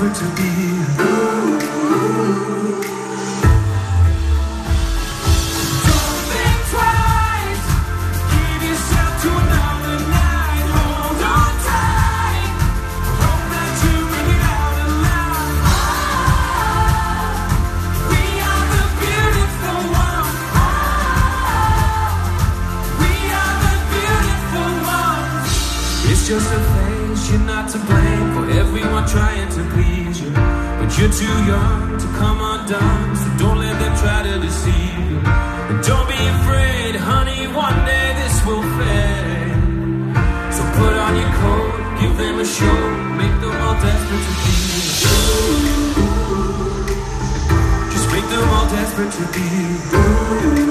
desperate to be. Don't think twice. Give yourself to another night. Hold on tight. Hope that you make it out alive. We are the beautiful ones. We are the beautiful ones. It's just a phase, you're not to blame for everyone trying to please you. But you're too young to come undone, so don't let them try to deceive you. And don't be afraid, honey, one day this will fade. So put on your coat, give them a show, make them all desperate to be. Just make them all desperate to be.